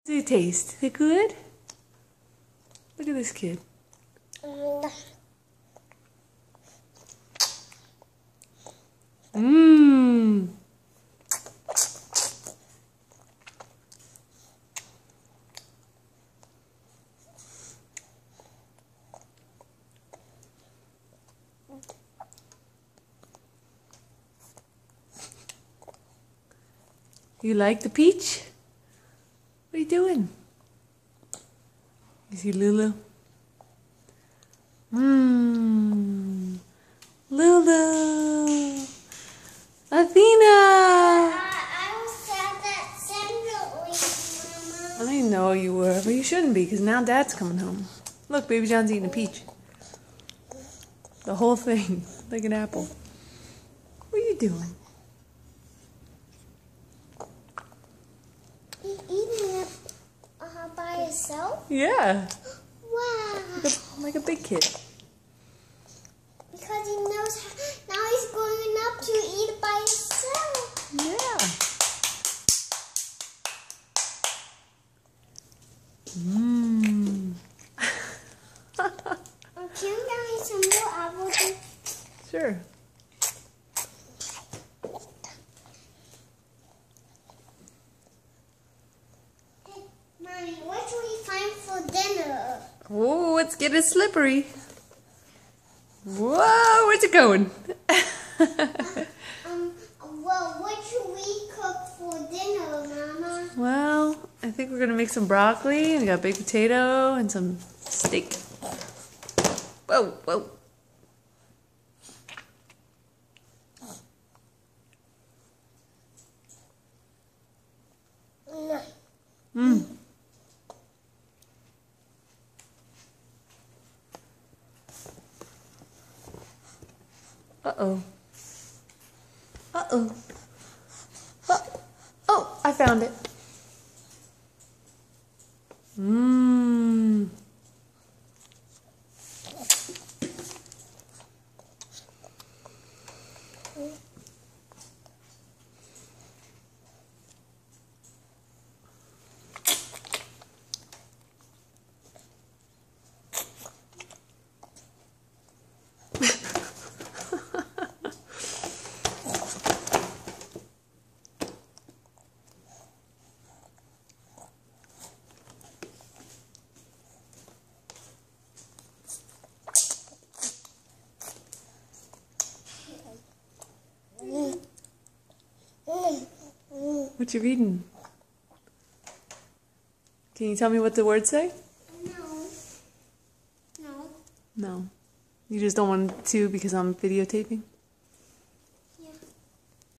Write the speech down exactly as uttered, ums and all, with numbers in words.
How does it taste? Is it good? Look at this kid. Mmm. You like the peach? What are you doing? You see Lulu? Mmm. Lulu. Athena. I was sad that Sandra leave, Mama. I know you were, but you shouldn't be, because now Dad's coming home. Look, Baby John's eating a peach. The whole thing, like an apple. What are you doing? He's eating it uh, by himself? Yeah. Wow. Like a, like a big kid. Because he knows how, now he's growing up to eat it by himself. Yeah. Mmm. Um, can you give me some more apple juice? Sure. Hey, Mommy, what should we find for dinner? Whoa, let's get it slippery. Whoa, where's it going? um, well, what should we cook for dinner, Mama? Well, I think we're gonna make some broccoli. We got baked potato and some steak. Whoa, whoa. No. Mmm. Uh-oh. Uh-oh. Oh. Oh, I found it. Mmm. What you reading? Can you tell me what the words say? No. No. No. You just don't want to because I'm videotaping?